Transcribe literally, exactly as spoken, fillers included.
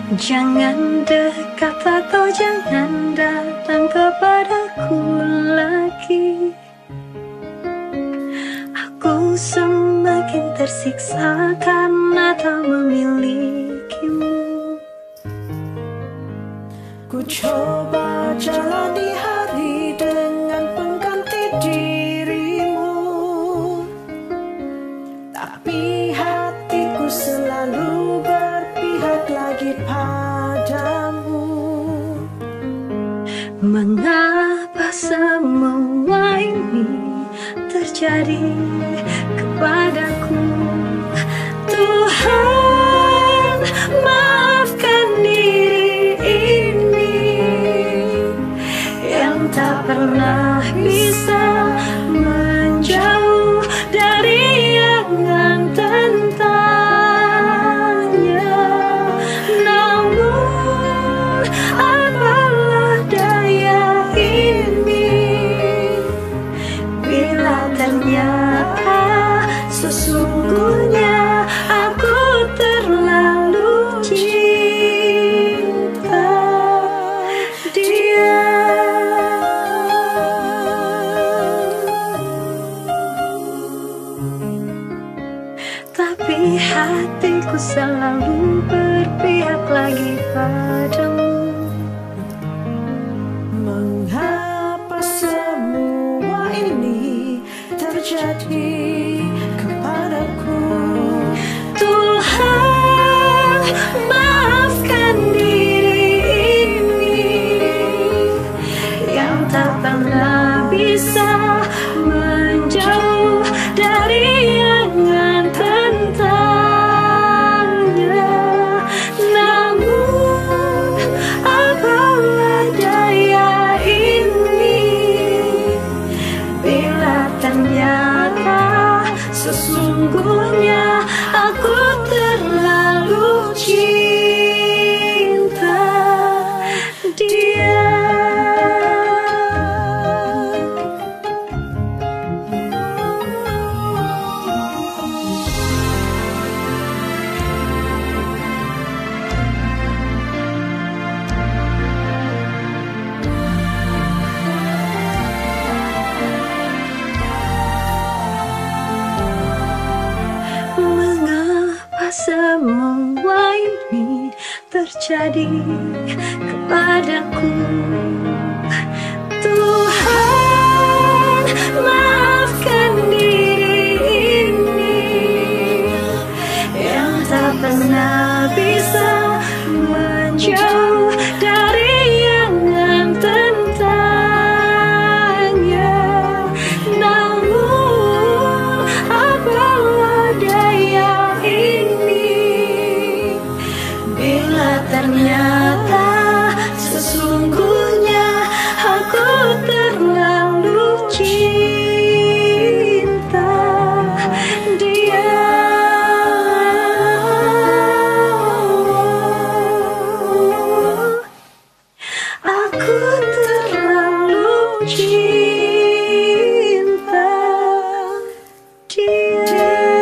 Jangan dekat atau jangan datang kepadaku lagi. Aku semakin tersiksa karena tak memilikimu. Ku coba jalani hari dengan pengganti dirimu, tapi hatiku selalu berpihak lagi padamu. Mengapa semua ini terjadi kepadaku? Tuhan, maafkan diri ini yang tak pernah bisa menjauh dari angan tentangnya. Namun apalah daya ini bila ternyata sesungguhnya aku terlalu cinta dia. Tapi hatiku selalu berpihak lagi padamu. Mengapa semua ini terjadi kepadaku? Tuhan, maafkan diri ini yang tak pernah bisa menjauh dari angan tentangnya. Namun apalah daya ini bila ternyata sesungguhnya aku terlalu cinta dia. Mengapa semua ini terjadi kepadaku? Tuhan, maafkan diri ini yang tak pernah bisa menjauh dari angan tentangnya. Namun apalah daya ini bila ternyata sesungguhnya aku terlalu cinta dia. Aku terlalu cinta dia.